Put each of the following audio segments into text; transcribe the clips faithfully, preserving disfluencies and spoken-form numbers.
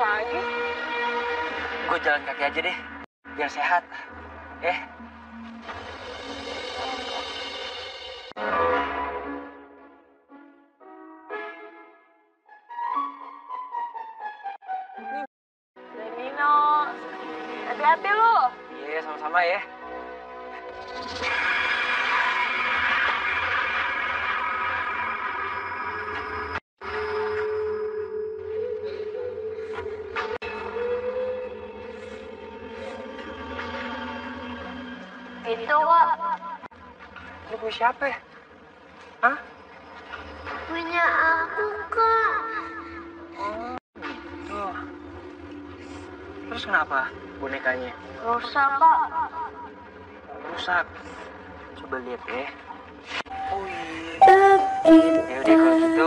lagi. Gue jalan kaki aja deh, biar sehat. Eh. Dan Nino, hati-hati lu. Iya, sama-sama ya. Itu kok. Ini punya siapa ya? Hah? Punya aku, Kak. Oh, gitu. Terus kenapa bonekanya? Rusak, Kak. Rusak. Coba lihat ya. Oh iya. Ya udah kalau gitu.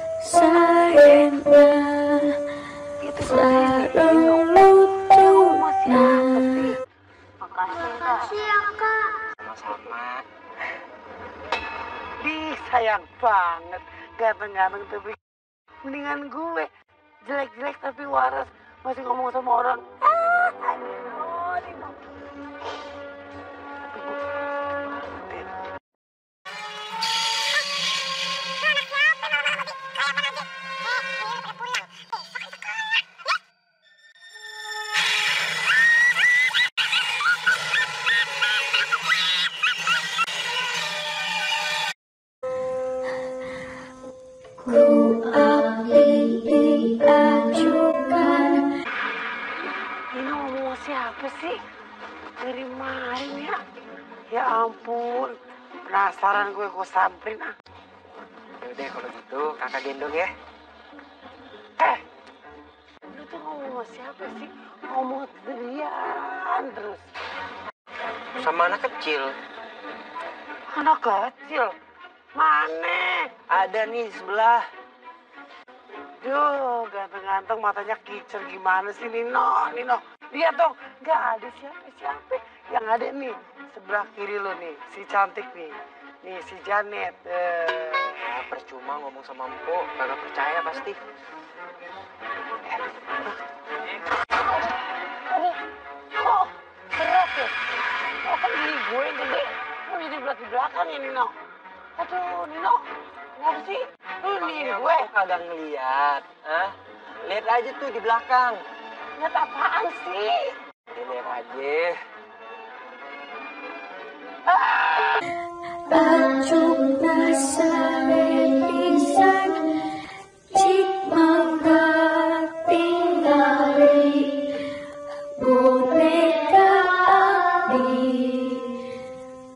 Sayanglah Itu selalu masih apa sih? Makasih, Kak. Makasih ya, Kak. Sama-sama. Ih, sayang banget. Ganteng-ganteng tapi mendingan gue. Jelek-jelek tapi waras. Masih ngomong sama orang. Ah, Nino, Nino. ku api ajukan. Ini ngomong siapa sih? Dari main ya? Ya ampun, penasaran gue, gue samperin ah. Ya udah kalau gitu kakak gendong ya. Eh, lu tuh ngomong sama siapa sih? Ngomong terian terus. Sama anak kecil. Anak kecil? Mana? Ada nih sebelah. Duh, ganteng-ganteng matanya kicer gimana sih Nino? Nino, lihat dong, gak ada siapa-siapa. Yang ada nih, sebelah kiri lo nih, si cantik nih. Nih, si Janet. Eh. Nah, percuma ngomong sama empok, kagak percaya pasti. Aduh, kok berat ya? Oh, kan gini gue yang gede. Kok jadi belakang ya Nino? Aduh, Nino, kenapa sih? Lu nih gue. Kok kagak ngeliat? Hah? Lihat aja tuh di belakang. Lihat apaan sih? Ya, lihat aja. Ah!